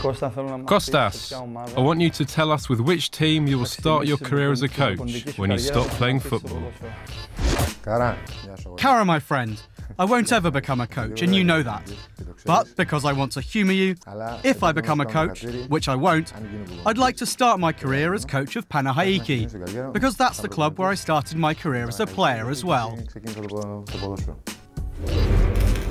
Kostas, I want you to tell us with which team you will start your career as a coach when you stop playing football. Kara, my friend, I won't ever become a coach, and you know that. But because I want to humour you, if I become a coach, which I won't, I'd like to start my career as coach of Panathinaiki, because that's the club where I started my career as a player as well.